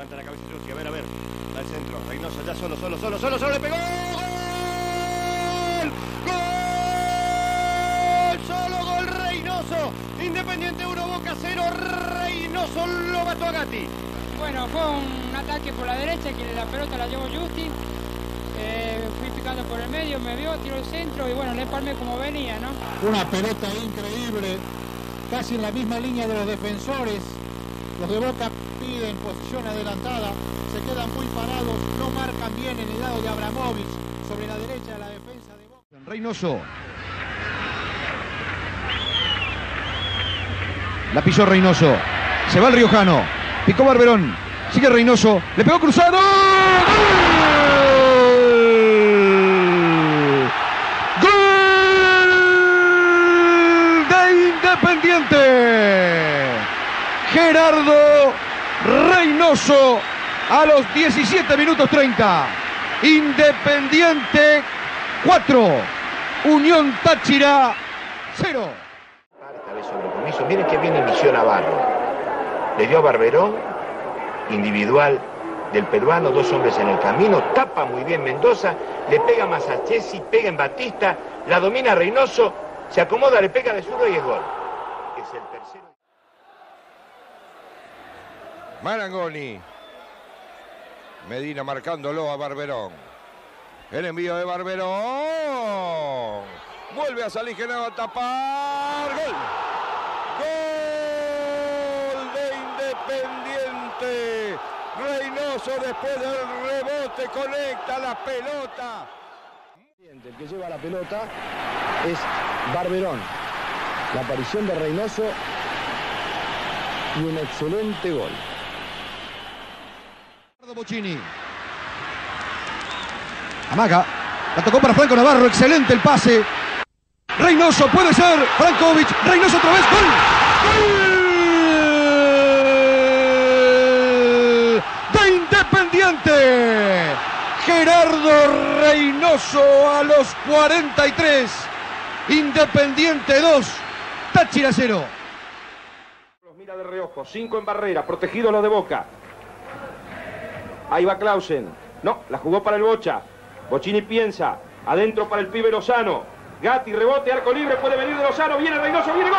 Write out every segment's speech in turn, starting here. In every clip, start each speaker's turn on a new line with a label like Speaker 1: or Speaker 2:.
Speaker 1: Levanta la cabeza Giusti, a ver, da el centro. Reynoso ya solo, le pegó. ¡Gol! ¡Gol! Solo gol Reynoso. Independiente 1, Boca 0. Reynoso lo mató a Gatti.
Speaker 2: Bueno, fue un ataque por la derecha, que la pelota la llevó Giusti. Fui picando por el medio, me vio, tiró el centro y bueno, le palmé como venía, ¿no?
Speaker 3: Una pelota increíble, casi en la misma línea de los defensores. Los de Boca piden posición adelantada, se quedan muy parados, no marcan bien en el lado de Abramovich sobre la derecha de la defensa de Boca.
Speaker 4: Reynoso. La pisó Reynoso. Se va el riojano. Picó Barberón. Sigue Reynoso. Le pegó cruzado. ¡Gol! ¡Gol de Independiente! Gerardo Reynoso a los 17 minutos 30. Independiente 4. Unión Táchira 0.
Speaker 5: Sobre compromiso. Miren que bien inició Navarro. Le dio a Barberón, individual del peruano, 2 hombres en el camino, tapa muy bien Mendoza, le pega más a Chesi, pega en Batista, la domina Reynoso, se acomoda, le pega de zurdo y es gol. Es el tercero.
Speaker 6: Marangoni. Medina marcándolo a Barberón. El envío de Barberón. Vuelve a salir Genaro a tapar. ¡Gol! ¡Gol de Independiente! Reynoso después del rebote conecta la pelota.
Speaker 7: El que lleva la pelota es Barberón. La aparición de Reynoso y un excelente gol.
Speaker 4: Bocini. Amaga. La tocó para Franco Navarro. Excelente el pase. Reynoso puede ser. Frankovic. Reynoso otra vez. ¡Gol! ¡Gol! De Independiente. Gerardo Reynoso a los 43. Independiente 2. Táchira 0.
Speaker 8: Los mira de reojo. 5 en barrera. Protegidos los de Boca. Ahí va Clausen. No, la jugó para el Bocha. Bocini piensa. Adentro para el pibe Lozano. Gatti, rebote, arco libre, puede venir de Lozano. Viene Reynoso, viene gol.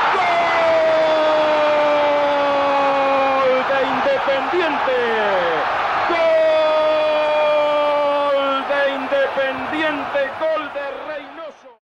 Speaker 8: ¡Gol de Independiente! ¡Gol de Independiente! ¡Gol de Reynoso!